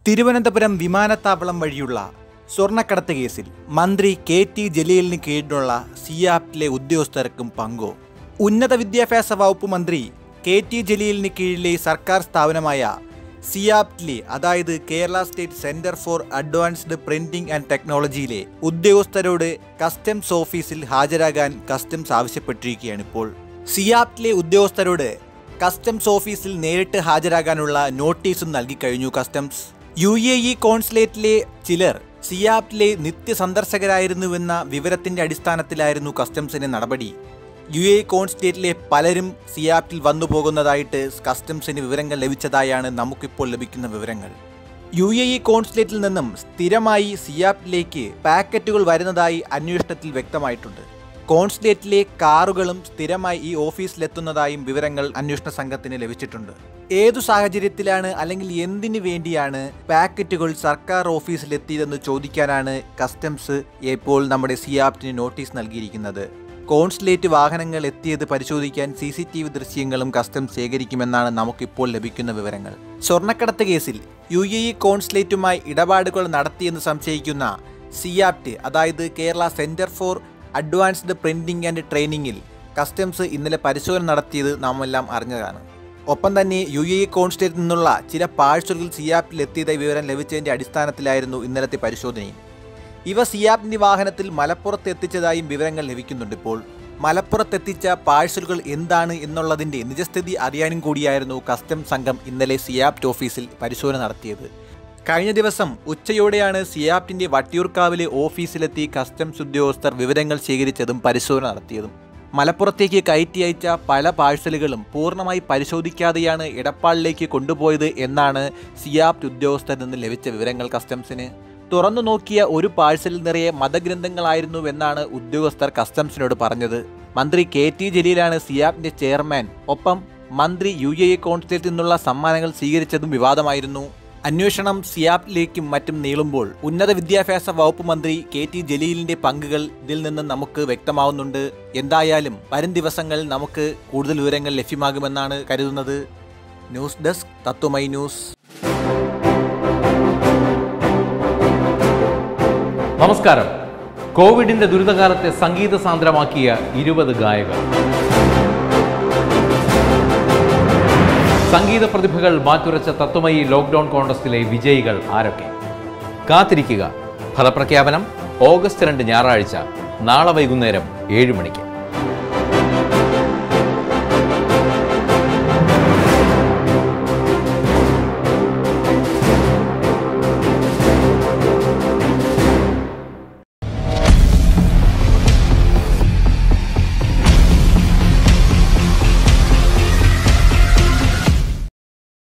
തിരുവനന്തപുരം വിമാനത്താവളം വഴിയുള്ള സ്വർണ്ണക്കടത്ത് കേസിൽ മന്ത്രി കെ.ടി. ജലീലിന് കീഴിലുള്ള സിയാപ്റ്റിലെ ഉദ്യോഗസ്ഥർക്കും പങ്കോ? ഉന്നത വിദ്യാഭ്യാസ വകുപ്പ് മന്ത്രി കെ.ടി. ജലീലിന് കീഴിലെ സർക്കാർ സ്ഥാപനമായ സിയാപ്റ്റിലെ, അതായത് Kerala state centre for advanced printing and ടെക്നോളജിയിലെ ഉദ്യോഗസ്ഥരോട് കസ്റ്റംസ് ഓഫീസിൽ ഹാജരാകാൻ കസ്റ്റംസ് ആവശ്യപ്പെട്ടിരിക്കുകയാണ്. ഇപ്പോൾ സിയാപ്റ്റിലെ ഉദ്യോഗസ്ഥരോട് കസ്റ്റംസ് ഓഫീസിൽ നേരിട്ട് ഹാജരാകാനുള്ള നോട്ടീസും നൽകിക്കഴിഞ്ഞു കസ്റ്റംസ്. UAE കോൺസുലേറ്റിലെ ചിലർ സിയാപ്റ്റിലെ നിത്യസന്ദർശകരായിരുന്നുവെന്ന വിവരത്തിന്റെ അടിസ്ഥാനത്തിലായിരുന്നു കസ്റ്റംസിന്റെ നടപടി. UAE കോൺസുലേറ്റിലെ പലരും സിയാപ്റ്റിൽ വന്നു പോകുന്നതായിട്ട് കസ്റ്റംസിന് വിവരങ്ങൾ ലഭിച്ചതായാണ് നമുക്കിപ്പോൾ ലഭിക്കുന്ന വിവരങ്ങൾ. UAE കോൺസുലേറ്റിൽ നിന്നും സ്ഥിരമായി സിയാപ്റ്റിലേക്ക് പാക്കറ്റുകൾ വരുന്നതായി അന്വേഷണത്തിൽ വ്യക്തമായിട്ടുണ്ട്. കോൺസുലേറ്റിലെ കാറുകളും സ്ഥിരമായി ഈ ഓഫീസിലെത്തുന്നതായും വിവരങ്ങൾ അന്വേഷണ സംഘത്തിന് ലഭിച്ചിട്ടുണ്ട്. ഏതു സാഹചര്യത്തിലാണ് അല്ലെങ്കിൽ എന്തിനു വേണ്ടിയാണ് പാക്കറ്റുകൾ സർക്കാർ ഓഫീസിലെത്തിയതെന്ന് ചോദിക്കാനാണ് കസ്റ്റംസ് ഇപ്പോൾ നമ്മുടെ സിയാപ്റ്റിന് നോട്ടീസ് നൽകിയിരിക്കുന്നത്. കോൺസുലേറ്റ് വാഹനങ്ങൾ എത്തിയത് പരിശോധിക്കാൻ CCTV ദൃശ്യങ്ങളും കസ്റ്റംസ് ശേഖരിക്കുമെന്നാണ് നമുക്കിപ്പോൾ ലഭിക്കുന്ന വിവരങ്ങൾ. സ്വർണ്ണക്കടത്ത് കേസിൽ UAE കോൺസുലേറ്റുമായി ഇടപാടുകൾ നടത്തിയെന്ന് സംശയിക്കുന്ന സിയാപ്റ്റ്, അതായത് Kerala centre for advanced printing and ട്രെയിനിങ്ങിൽ കസ്റ്റംസ് ഇന്നലെ പരിശോധന നടത്തിയത് നാമെല്ലാം അറിഞ്ഞതാണ്. ഒപ്പം തന്നെ UAE കോൺസുലേറ്റിൽ നിന്നുള്ള ചില പാഴ്സലുകൾ സിയാപ്റ്റിൽ എത്തിയതായി വിവരം ലഭിച്ചതിൻ്റെ അടിസ്ഥാനത്തിലായിരുന്നു ഇന്നലത്തെ പരിശോധനയും. ഇവ സിയാപ്റ്റിൻ്റെ വാഹനത്തിൽ മലപ്പുറത്ത് എത്തിച്ചതായും വിവരങ്ങൾ ലഭിക്കുന്നുണ്ട്. ഇപ്പോൾ മലപ്പുറത്തെത്തിച്ച പാഴ്സലുകൾ എന്താണ് എന്നുള്ളതിൻ്റെ നിജസ്ഥിതി അറിയാനും കൂടിയായിരുന്നു കസ്റ്റംസ് സംഘം ഇന്നലെ സിയാപ്റ്റ് ഓഫീസിൽ പരിശോധന നടത്തിയത്. കഴിഞ്ഞ ദിവസം ഉച്ചയോടെയാണ് സിയാപ്റ്റിന്റെ വട്ടിയൂർക്കാവിലെ ഓഫീസിലെത്തി കസ്റ്റംസ് ഉദ്യോഗസ്ഥർ വിവരങ്ങൾ ശേഖരിച്ചതും പരിശോധന നടത്തിയതും. മലപ്പുറത്തേക്ക് കയറ്റി അയച്ച പല പാഴ്സലുകളും പൂർണ്ണമായി പരിശോധിക്കാതെയാണ് എടപ്പാളിലേക്ക് കൊണ്ടുപോയത് എന്നാണ് സിയാപ്റ്റ് ഉദ്യോഗസ്ഥരിൽ നിന്ന് ലഭിച്ച വിവരങ്ങൾ കസ്റ്റംസിന്. തുറന്നു നോക്കിയ ഒരു പാഴ്സലിൽ നിറയെ മതഗ്രന്ഥങ്ങളായിരുന്നുവെന്നാണ് ഉദ്യോഗസ്ഥർ കസ്റ്റംസിനോട് പറഞ്ഞത്. മന്ത്രി കെ.ടി. ജലീലാണ് സിയാപ്റ്റിന്റെ ചെയർമാൻ. ഒപ്പം മന്ത്രി UAE കോൺസുലേറ്റിൽ നിന്നുള്ള സമ്മാനങ്ങൾ സ്വീകരിച്ചതും വിവാദമായിരുന്നു. അന്വേഷണം സിയാപ്റ്റിലേക്കും മറ്റും നീളുമ്പോൾ ഉന്നത വിദ്യാഭ്യാസ വകുപ്പ് മന്ത്രി കെ.ടി. ജലീലിന്റെ പങ്കുകൾ ഇതിൽ നിന്ന് നമുക്ക് വ്യക്തമാവുന്നുണ്ട്. എന്തായാലും വരും ദിവസങ്ങളിൽ നമുക്ക് കൂടുതൽ വിവരങ്ങൾ ലഭ്യമാകുമെന്നാണ് കരുതുന്നത്. News desk Tatwamayi news. നമസ്കാരം. കോവിഡിന്റെ ദുരിതകാലത്തെ സംഗീത സാന്ദ്രമാക്കിയ 20 ഗായകർ. സംഗീത പ്രതിഭകൾ മാറ്റുരച്ച തത്വമയി ലോക്ക്ഡൌൺ കോൺടെസ്റ്റിലെ വിജയികൾ ആരൊക്കെ? കാത്തിരിക്കുക. ഫലപ്രഖ്യാപനം ഓഗസ്റ്റ് 2 ഞായറാഴ്ച, നാളെ വൈകുന്നേരം 7 മണിക്ക്.